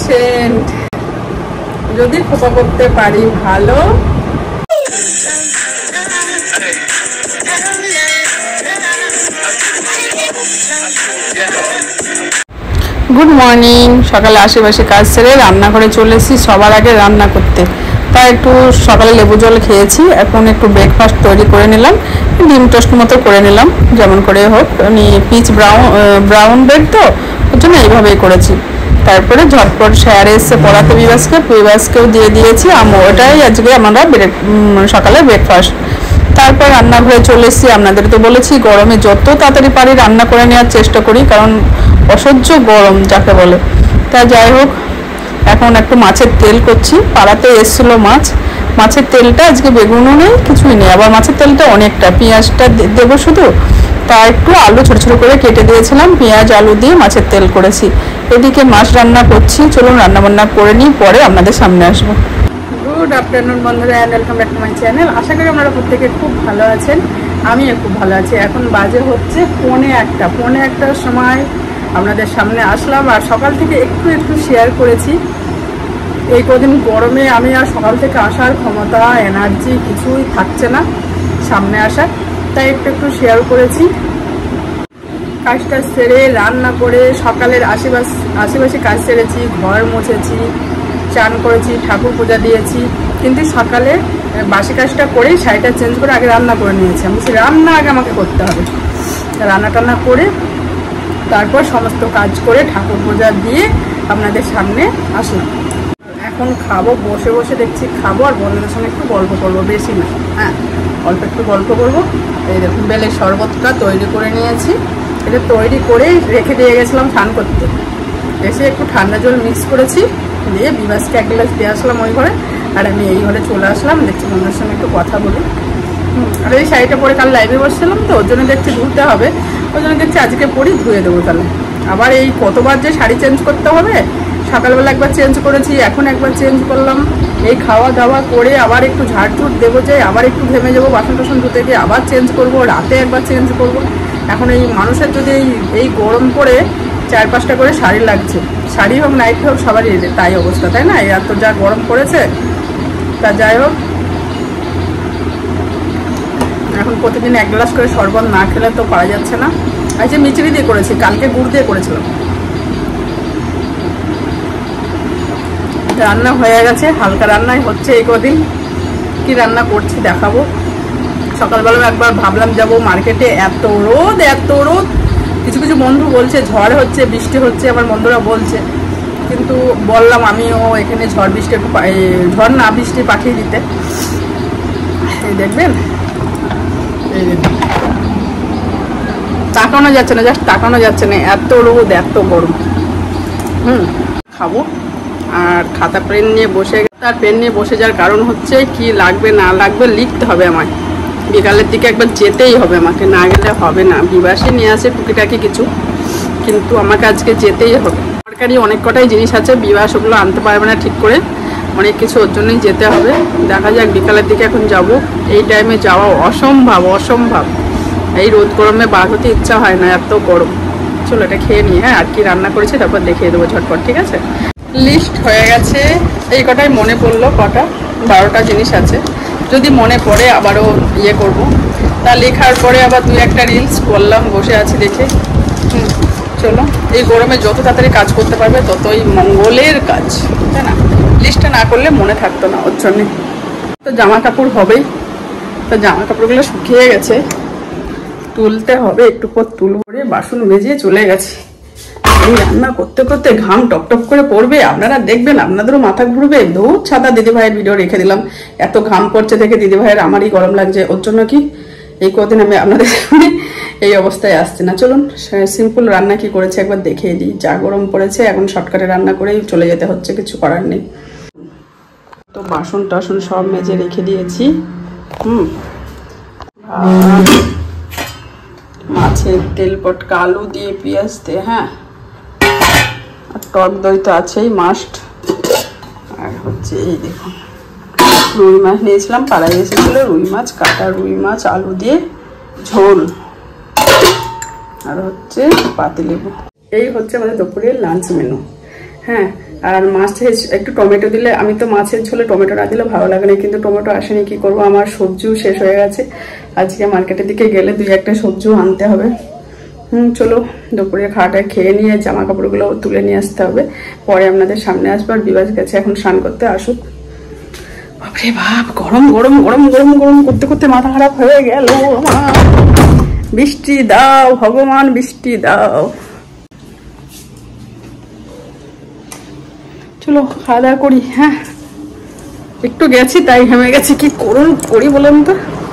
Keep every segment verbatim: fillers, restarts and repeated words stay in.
Saint, যদি খোপা করতে পারি ভালো। Good morning. সকালে আশেপাশে কাজ সেরে রান্নাঘরে চলে এসেছি সবার আগে রান্না করতে। তাই একটু সকালে লেবু জল খেয়েছি, এখন একটু ব্রেকফাস্ট তৈরি করে নিলাম, ডিম টোস্ট মতো করে নিলাম যেমন করে হোক। আমি পিচ ব্রাউন ব্রাউন ব্রেড তো ওর জন্য এইভাবেই করেছি। তারপরে ঝটপট শেয়ারে এসে পড়াতে বিবাসকে, বিবাসকেও দিয়ে দিয়েছি। আমি ওটাই আজকে আমরা ব্রেক সকালে ব্রেকফাস্ট। তারপর রান্নাঘরে চলে এসেছি। আপনাদের তো বলেছি গরমে যত তাড়াতাড়ি পারি রান্না করে নেওয়ার চেষ্টা করি, কারণ অসহ্য গরম যাকে বলে। তা যাই হোক, এখন একটু মাছের তেল করছি। পাড়াতে এসেছিলো মাছ, মাছের তেলটা আজকে বেগুনও নেই, কিছুই নেই। আবার মাছের তেলটা অনেকটা, পেঁয়াজটা দেবো শুধু, তা একটু আলু ছোটো ছোটো করে কেটে দিয়েছিলাম, পেঁয়াজ আলু দিয়ে মাছের তেল করেছি। এদিকে মাছ রান্না করছি, চলুন রান্না বান্না করে নিই, পরে আপনাদের সামনে আসবো। গুড আফটারনুন বন্ধুরা, and welcome back to my channel. আশা করি আপনারা প্রত্যেকে খুব ভালো আছেন, আমিও খুব ভালো আছি। এখন বাজে হচ্ছে পৌনে একটা পৌনে একটার সময় আপনাদের সামনে আসলাম। আর সকাল থেকে একটু একটু শেয়ার করেছি। এই কদিন গরমে আমি আর সকাল থেকে আসার ক্ষমতা, এনার্জি কিছুই থাকছে না সামনে আসার, তাই একটু একটু শেয়ার করেছি। কাজটা সেরে রান্না করে সকালের আশেপাশ আশেপাশে কাজ সেরেছি, ঘর মুছেছি, চান করেছি, ঠাকুর পূজা দিয়েছি। কিন্তু সকালে বাসি কাজটা করেই শাড়িটা চেঞ্জ করে আগে রান্না করে নিয়েছি। আমি সে রান্না আগে আমাকে করতে হবে। রান্না টান্না করে তারপর সমস্ত কাজ করে ঠাকুর পূজা দিয়ে আপনাদের সামনে আসলাম। এখন খাবো, বসে বসে দেখছি খাবো, আর বন্ধুদের সঙ্গে একটু গল্প করবো, বেশি না, হ্যাঁ অল্প একটু গল্প করবো। এই দেখুন বেলের শরবতটা তৈরি করে নিয়েছি। এটা তৈরি করেই রেখে দিয়ে গেছিলাম স্নান করতে। এসে একটু ঠান্ডা জল মিক্স করেছি, দিয়ে বিবাসকে এক গ্লাস দিয়ে আসলাম ওই ঘরে, আর আমি এই ঘরে চলে আসলাম। দেখছি বন্ধুদের সঙ্গে একটু কথা বলি। আর এই শাড়িটা পরে কাল লাইভে বসছিলাম তো, ওর জন্য দেখছি ধুতে হবে, ওই জন্য দেখছি আজকে পরেই ধুয়ে দেবো। তাহলে আবার এই কতবার যে শাড়ি চেঞ্জ করতে হবে, সকালবেলা একবার চেঞ্জ করেছি, এখন একবার চেঞ্জ করলাম। এই খাওয়া দাওয়া করে আবার একটু ঝাড়ঝুট দেবো, যে আবার একটু ঘেমে যাবো, বাসন টাসন ধুতে গিয়ে আবার চেঞ্জ করব, রাতে একবার চেঞ্জ করব। এখন এই মানুষের যদি এই এই গরম পড়ে চার পাঁচটা করে শাড়ি লাগছে, শাড়ি হোক নাইট হোক সবারই তাই অবস্থা, তাই না? এত যা গরম পড়েছে। তা যাই হোক, এখন প্রতিদিন এক গ্লাস করে শরবত না খেলে তো পারা যাচ্ছে না। আজ যে মিচড়ি দিয়ে করেছি, কালকে গুড় দিয়ে করেছিলাম। রান্না হয়ে গেছে, হালকা রান্নাই হচ্ছে এই কদিন। কি রান্না করছি দেখাবো। সকালবেলা একবার ভাবলাম যাব মার্কেটে, এত রোদ এত রোদ। কিছু কিছু বন্ধু বলছে ঝড় হচ্ছে, বৃষ্টি হচ্ছে, আমার বন্ধুরা বলছে, কিন্তু বললাম আমিও এখানে ঝড় বৃষ্টি একটু ঝড় না বৃষ্টি পাঠিয়ে দিতে। এই দেখবেন, এই তাকানো যাচ্ছে না, জাস্ট তাকানো যাচ্ছে না, এত রোদ এত গরম। হুম খাবো। আর খাতা পেন নিয়ে বসে, তার পেন নিয়ে বসে যাওয়ার কারণ হচ্ছে কি লাগবে না লাগবে লিখতে হবে আমায়। বিকালের দিকে একবার যেতেই হবে আমাকে, না গেলে হবে না। বিবাসে নিয়ে আসে টুকিটাকি কিছু, কিন্তু আমাকে আজকে যেতেই হবে। সরকারি অনেক কটাই জিনিস আছে, বিবাস ওগুলো আনতে পারবে না ঠিক করে, অনেক কিছু ওর জন্যই যেতে হবে। দেখা যাক বিকালের দিকে এখন যাব। এই টাইমে যাওয়া অসম্ভব অসম্ভব। এই রোদ গরমে বার হতে ইচ্ছা হয় না, এত গরম। চলো এটা খেয়ে নিই, হ্যাঁ। আর কি রান্না করেছি তারপর দেখিয়ে দেবো ঝটপট, ঠিক আছে? লিস্ট হয়ে গেছে, এই কটাই মনে পড়লো, কটা বারোটা জিনিস আছে। যদি মনে পড়ে আবারও ইয়ে করব। তা লেখার পরে আবার দুই একটা রিলস করলাম, বসে আছি দেখে। হুম চলো, এই গরমে যত তাড়াতাড়ি কাজ করতে পারবে ততই মঙ্গলের কাজ, তাই না? লিস্টটা না করলে মনে থাকতো না, ওর জন্যে। তো জামা কাপড় হবেই, তো জামা কাপড়গুলো শুকিয়ে গেছে, তুলতে হবে। একটু পর তুলব, বাসন মেজে চলে গেছে। এই রান্না করতে করতে ঘাম টপটপ করে পড়বে, আপনারা দেখবেন, আপনাদেরও মাথা ঘুরবে। বহুত ছাতা দিদিভাইয়ের ভিডিও রেখে দিলাম, এত ঘাম পড়ছে দেখে দিদিভাইয়ের আমারই গরম লাগছে। ওর জন্য কি এই কদিন আমি আপনাদের সামনে এই অবস্থায় আসছে না। চলুন সিম্পল রান্না কি করেছে একবার দেখিয়ে দিই। যা গরম পড়েছে, এখন শর্টকাটে রান্না করেই চলে যেতে হচ্ছে, কিছু করার নেই। তো বাসন টাসন সব মেজে রেখে দিয়েছি। হুম মাছের তেল পটকা আলু দিয়ে পেঁয়াজ দিয়ে, হ্যাঁ। আর টক দই তো আছেই মাস্ট। আর হচ্ছে এই দেখুন রুই মাছ নিয়েছিলাম, পাড়ায় এসেছিলো রুই মাছ, কাটা রুই মাছ আলু দিয়ে ঝোল। আর হচ্ছে পাতিলেবু। এই হচ্ছে আমাদের দুপুরের লাঞ্চ মেনু, হ্যাঁ। আর মাছে একটু টমেটো দিলে, আমি তো মাছের ঝোলে টমেটো না দিলে ভালো লাগে না, কিন্তু টমেটো আসেনি, কি করব, আমার সবজিও শেষ হয়ে গেছে। আজকে মার্কেটের দিকে গেলে দুই একটা সবজিও আনতে হবে। হুম চলো দুপুরে খাওয়াটা খেয়ে নিয়ে জামা কাপড়গুলো তুলে নিয়ে আসতে হবে, পরে আপনাদের সামনে আসবো। আর বিবাস গেছে এখন স্নান করতে, আসুক। বাপরে বাপ, গরম গরম গরম গরম গরম করতে করতে মাথা খারাপ হয়ে গেল আমার। বৃষ্টি দাও ভগবান, বৃষ্টি দাও। চলো খাওয়া দাওয়া করি। হ্যাঁ একটু গেছি তাই ঘেমে গেছি, কি করুন করি বলেন তো।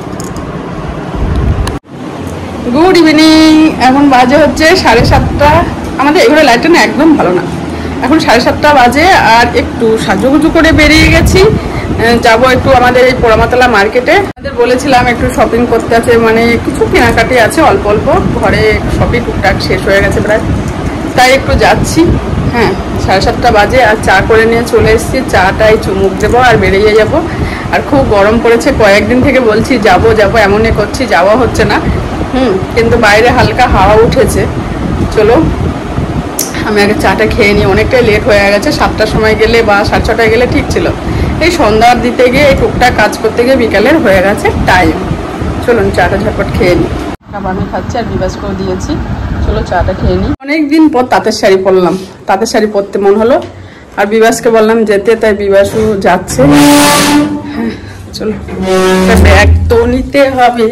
গুড ইভিনিং, এখন বাজে হচ্ছে সাড়ে সাতটা। আমাদের এগুলো লাইটটা না একদম ভালো না, এখন সাড়ে সাতটা বাজে। আর একটু সাজুগুজু করে বেরিয়ে গেছি, যাব একটু আমাদের এই পোড়ামাতলা মার্কেটে। আমাদের বলেছিলাম একটু শপিং করতে আছে, মানে কিছু কেনাকাটি আছে অল্প অল্প, ঘরে শপিং টুকটাক শেষ হয়ে গেছে প্রায়, তাই একটু যাচ্ছি। হ্যাঁ সাড়ে সাতটা বাজে, আর চা করে নিয়ে চলে এসেছি, চাটাই চুমুক দেবো আর বেরিয়ে যাব। আর খুব গরম পড়েছে, কয়েকদিন থেকে বলছি যাব যাব এমনই করছি, যাওয়া হচ্ছে না। হুম কিন্তু বাইরে হালকা হাওয়া উঠেছে। চলো আমি আগে চাটা খেয়ে নিই, অনেকটাই লেট হয়ে গেছে, সাতটার সময় গেলে বা সাড়ে ছটায় গেলে ঠিক ছিল। এই সন্ধ্যার দিতে গিয়ে এই টুকটাক কাজ করতে গিয়ে বিকালের হয়ে গেছে টাইম। চলুন চাটা ঝটপট খেয়ে নিই। আমি খাচ্ছি আর বিবাসকেও দিয়েছি, চলো চাটা খেয়ে নিই। অনেকদিন পর তাঁতের শাড়ি পরলাম, তাঁতের শাড়ি পরতে মন হলো, আর বিবাসকে বললাম যেতে, তাই বিবাসও যাচ্ছে। হ্যাঁ চলো, ব্যাগ তো নিতে হবে।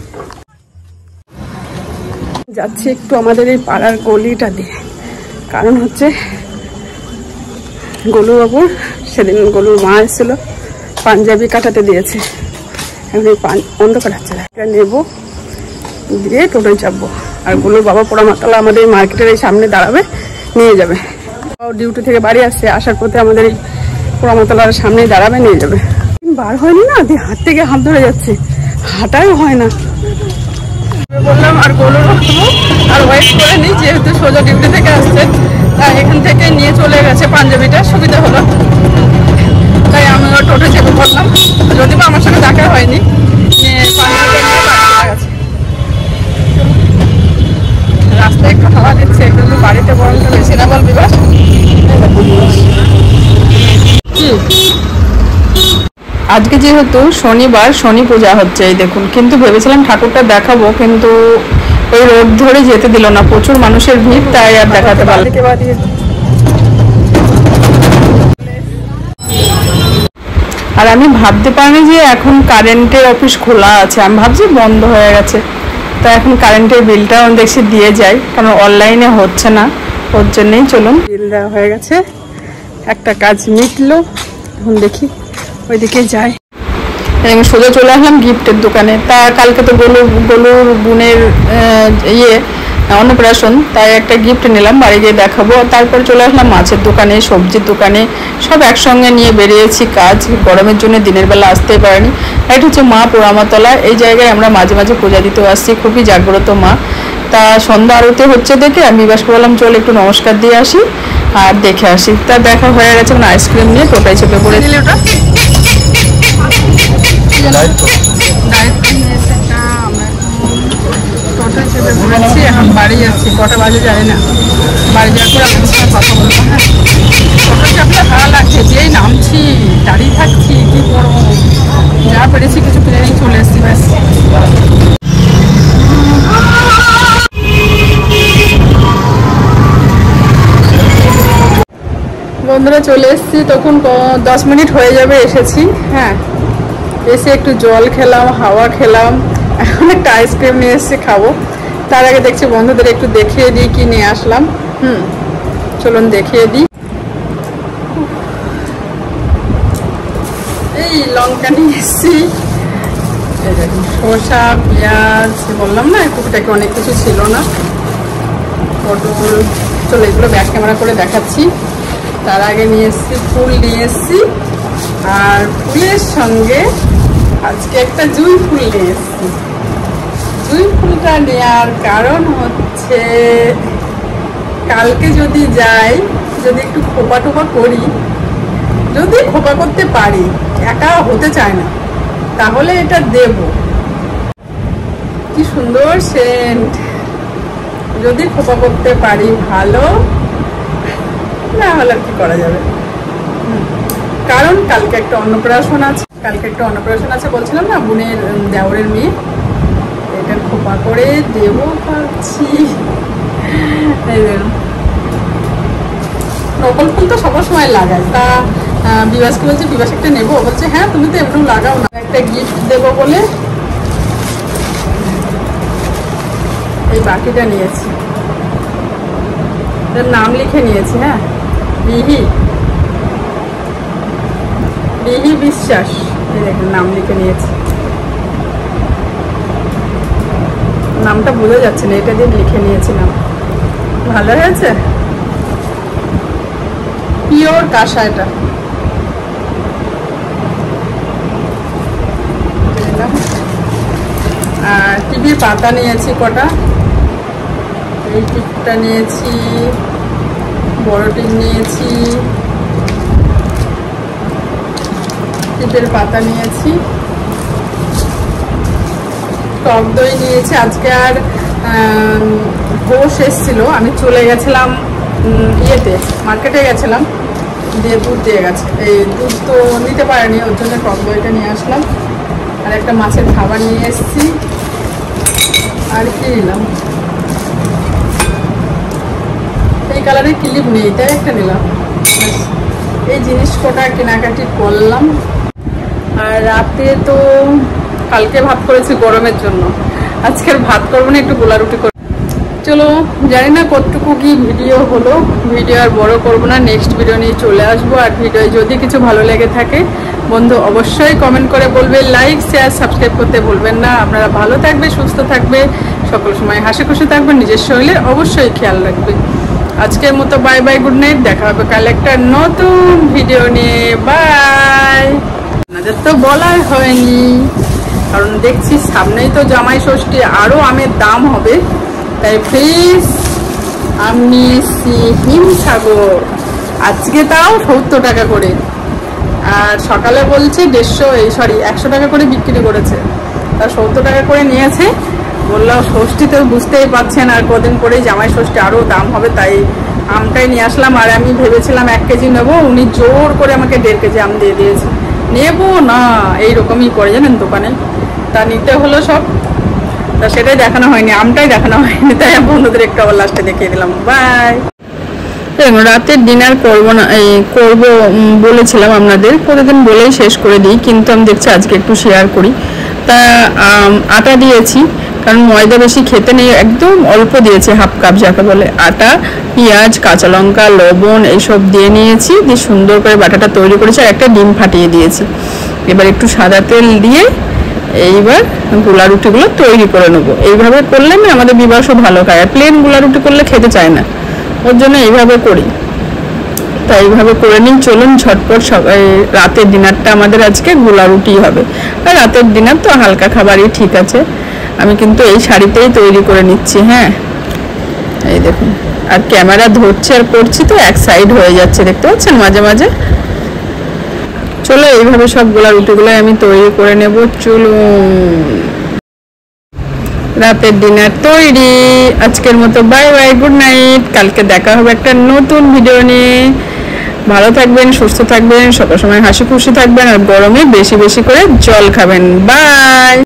যাচ্ছি একটু আমাদের এই পাড়ার গলিটা দিয়ে, কারণ হচ্ছে গোলুবাবুর সেদিন গোলুর মা এসেছিল, পাঞ্জাবি কাটাতে দিয়েছে, এখন এই বন্ধ কাটাচ্ছে, এটা নেবো দিয়ে টোটোয় চাপবো। আর গোলুর বাবা পোড়ামাতলা আমাদের এই মার্কেটের এই সামনে দাঁড়াবে, নিয়ে যাবে। ডিউটি থেকে বাড়ি আসছে, আসার পথে আমাদের এই পোড়ামাতলার সামনেই দাঁড়াবে, নিয়ে যাবে। বার হয়নি না, দিয়ে হাত থেকে হাত ধরে যাচ্ছে, হাঁটাও হয় না। বললাম আর গোলুর আর ওয়েট করে নিই, যেহেতু সোজা ডিউটি থেকে আসছে, তাই এখান থেকে নিয়ে চলে গেছে পাঞ্জাবিটা, সুবিধা হলো, তাই আমিও টোটো চেপে পড়লাম। যদি বা আমার সঙ্গে দেখা হয়নি, রাস্তায় একটু হাওয়া দিচ্ছে, কিন্তু বাড়িতে গরমটা বেশি না বল বিবাস? আজকে যেহেতু শনিবার, শনি পূজা হচ্ছে এই দেখুন, কিন্তু ভেবেছিলাম ঠাকুরটা দেখাবো, কিন্তু ওই রোড ধরে যেতে দিল না, প্রচুর মানুষের ভিড়, তাই আর দেখাতে পারলাম। আর আমি ভাবতে পারিনি যে এখন কারেন্টের অফিস খোলা আছে, আমি ভাবছি বন্ধ হয়ে গেছে। তো এখন কারেন্টের বিলটাও দেখছি দিয়ে যাই, কারণ অনলাইনে হচ্ছে না, ওর জন্যই। চলুন বিল দেওয়া হয়ে গেছে, একটা কাজ মিটলো, এখন দেখি ওইদিকে যাই। সোজা চলে আসলাম গিফটের দোকানে। তা কালকে তো গোলু গোলুর বোনের ইয়ে অন্নপ্রাশন, তাই একটা গিফট নিলাম, বাড়ি গিয়ে দেখাবো। তারপর চলে আসলাম মাছের দোকানে, সবজির দোকানে, সব একসঙ্গে নিয়ে বেরিয়েছি কাজ। গরমের জন্য দিনের বেলা আসতেই পারিনি। এটা হচ্ছে মা পোড়ামাতলা, এই জায়গায় আমরা মাঝে মাঝে পূজা দিতে আসছি, খুবই জাগ্রত মা। তা সন্ধ্যা আরতি হচ্ছে দেখে আমি বিবাসকে বললাম চল একটু নমস্কার দিয়ে আসি আর দেখে আসি। তা দেখা হয়ে গেছে, মানে আইসক্রিম নিয়ে টোটাই চেপে পড়েছি। ওটা টোটাই চেপে পড়েছি, এখন বাড়ি যাচ্ছি, কটা বাজে জানি না। বাড়ি যাওয়ার পর আপনাদের সাথে কথা বলবো। হ্যাঁ টোটো চাপলে ভালো লাগছে, যেই নামছি দাঁড়িয়ে থাকছি, কি করবো, যা পেরেছি কিছু কিনে নিয়ে চলে এসছি ব্যাস। বন্ধুরা চলে এসেছি, তখন দশ মিনিট হয়ে যাবে এসেছি। হ্যাঁ এসে একটু জল খেলাম, হাওয়া খেলাম, এখন একটা আইসক্রিম নিয়ে এসেছি খাবো। তার আগে দেখছি বন্ধুদের একটু দেখিয়ে দিই কি নিয়ে আসলাম। হুম চলুন দেখিয়ে দিই। এই লঙ্কা নিয়ে এসেছি, শসা, পেঁয়াজ, বললাম না টুকটাকি অনেক কিছু ছিল না, পটল। চলো এগুলো ব্যাক ক্যামেরা করে দেখাচ্ছি। তার আগে নিয়ে এসেছি ফুল, নিয়ে এসেছি, আর ফুলের সঙ্গে আজকে একটা জুঁই ফুল নিয়ে এসেছি। জুঁই ফুলটা নেওয়ার কারণ হচ্ছে কালকে যদি যাই, যদি একটু খোপা টোপা করি, যদি খোপা করতে পারি, একা হতে চায় না, তাহলে এটা দেব। কি সুন্দর সেন্ট, যদি খোপা করতে পারি ভালো, না হলে আর কি করা যাবে। কারণ কালকে একটা অন্নপ্রাশন আছে, কালকে একটা অন্নপ্রাশন আছে বলছিলাম না, বোনের দেওরের মেয়ে। এটা খোপা করে দেবো ভাবছি। নকল ফুল তো সবার সময় লাগাই, তা বিবাসকে বলছে বিবাস একটা নেবো, বলছে হ্যাঁ তুমি তো এমনি লাগাও না। একটা গিফট দেবো বলে এই বাকিটা নিয়েছি, নাম লিখে নিয়েছি। হ্যাঁ, বিহি বিহি বিশ্বাস, এই দেখুন নাম লিখে নিয়েছি। নামটা বোঝা যাচ্ছে না, এটা দিয়ে লিখে নিয়েছিলাম। ভালো হয়েছে, পিওর কাঁসা। এটা আর টিভির পাতা নিয়েছি কটা, এই টিপটা নিয়েছি, বড় টিপ নিয়েছি, টিপের পাতা নিয়েছি, টক দই নিয়েছি। আজকে আর ঘোষ এসেছিল, আমি চলে গেছিলাম ইয়েতে, মার্কেটে গেছিলাম, দিয়ে দুধ দিয়ে গেছে। এই দুধ তো নিতে পারেনি, ওর জন্য টক দইটা নিয়ে আসলাম। আর একটা মাছের খাবার নিয়ে এসেছি। আর কি নিলাম, এই কালারের ক্লিপ নেই তাই একটা নিলাম। এই জিনিস কটা কেনাকাটি করলাম। আর রাতে তো কালকে ভাত করেছি গরমের জন্য, আজকের ভাত করবো না, একটু গোলা রুটি করবো। চলো, জানি না কতটুকু কি ভিডিও হলো, ভিডিও আর বড় করবো না, নেক্সট ভিডিও নিয়ে চলে আসবো। আর ভিডিও যদি কিছু ভালো লেগে থাকে বন্ধু অবশ্যই কমেন্ট করে বলবে, লাইক শেয়ার সাবস্ক্রাইব করতে ভুলবেন না। আপনারা ভালো থাকবে, সুস্থ থাকবে, সকল সময় হাসি খুশি থাকবে, নিজের শরীরে অবশ্যই খেয়াল রাখবে। আজকের মতো বাই বাই, গুড নাইট, দেখা হবে কাল একটা নতুন ভিডিও নিয়ে। বাই। আপনাদের তো বলাই হয়নি, কারণ দেখছি সামনেই তো জামাই ষষ্ঠী, আরো আমের দাম হবে, তাই প্লিজ আম নিয়েছি হিমসাগর, আজকে তাও সত্তর টাকা করে। আর সকালে বলছে দেড়শো, এই সরি একশো টাকা করে বিক্রি করেছে, তা সত্তর টাকা করে নিয়েছে। বললাম ষষ্ঠী তো বুঝতেই পারছেন, আর কদিন পরেই জামাই ষষ্ঠী, আরও দাম হবে, তাই আমটাই নিয়ে আসলাম। আর আমি ভেবেছিলাম এক কেজি নেবো, উনি জোর করে আমাকে দেড় কেজি আম দিয়ে দিয়েছে। নেবো না এইরকমই করে জানেন দোকানে, তা নিতে হলো সব, তা সেটাই দেখানো হয়নি, আমটাই দেখানো হয়নি, তাই বন্ধুদের একটু আবার লাস্টে দেখিয়ে দিলাম। বাই। রাতের ডিনার করবো না, এই করবো বলেছিলাম আপনাদের, প্রতিদিন বলেই শেষ করে দিই, কিন্তু আমি দেখছি আজকে একটু শেয়ার করি। তা আটা দিয়েছি, কারণ ময়দা বেশি খেতে নেই, একদম অল্প দিয়েছি, হাফ কাপ যাকে বলে। আটা, পেঁয়াজ, কাঁচা লঙ্কা, লবণ এইসব দিয়ে নিয়েছি, দিয়ে সুন্দর করে বাটাটা তৈরি করেছি। আর একটা ডিম ফাটিয়ে দিয়েছি। এবার একটু সাদা তেল দিয়ে এইবার গোলা রুটিগুলো তৈরি করে নেবো। এইভাবে করলে না আমাদের বিবাসও ভালো খায়, আর প্লেন গোলা রুটি করলে খেতে চায় না, ওর জন্য এইভাবে করি। তাই এইভাবে করে নিন, চলুন ঝটপট। সবাই রাতের ডিনারটা আমাদের আজকে গোলা রুটি হবে, আর রাতের ডিনার তো হালকা খাবারই ঠিক আছে। আমি কিন্তু এই শাড়িতেই তৈরি করে নিচ্ছি। হ্যাঁ, এই দেখুন, আর ক্যামেরা ধরছে আর করছি তো এক সাইড হয়ে যাচ্ছে, দেখতে পাচ্ছেন মাঝে মাঝে। চলো এইভাবে সব গোলা রুটিগুলো আমি তৈরি করে নেব। চলুন, রাতের ডিনার তৈরি। আজকের মতো বাই বাই, গুড নাইট, কালকে দেখা হবে একটা নতুন ভিডিও নিয়ে। ভালো থাকবেন, সুস্থ থাকবেন, সব সময় হাসি খুশি থাকবেন, আর গরমে বেশি বেশি করে জল খাবেন। বাই।